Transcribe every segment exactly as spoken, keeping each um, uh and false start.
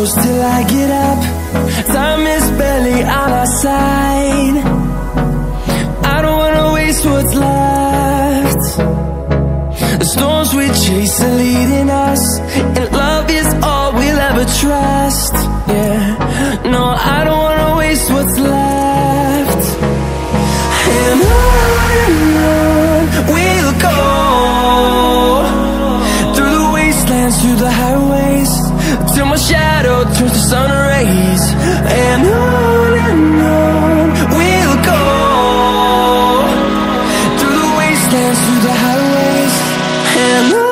close till I get up. Time is barely on our side. I don't wanna waste what's left. The storms we chase are leading us, and love is all we'll ever trust. Yeah, no, I don't wanna waste what's left. And on and on we'll go, through the wastelands, through the highways, till my shadow turns to sun rays. And on and on we'll go, through the wastelands, through the highways, and on.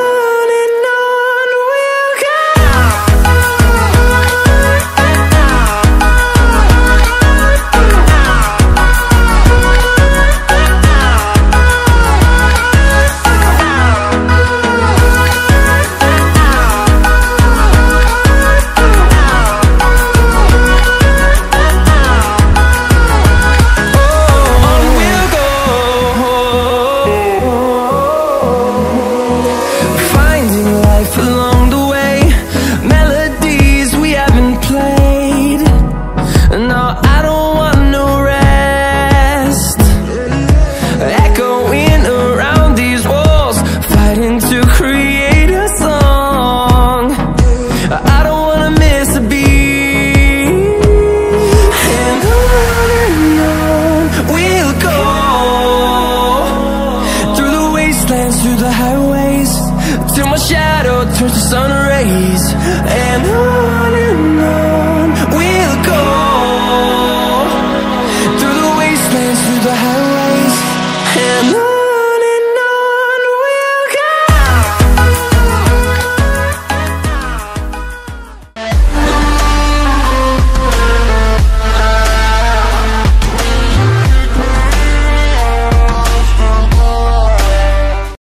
Through the highways, till my shadow turns to sun rays. And on and on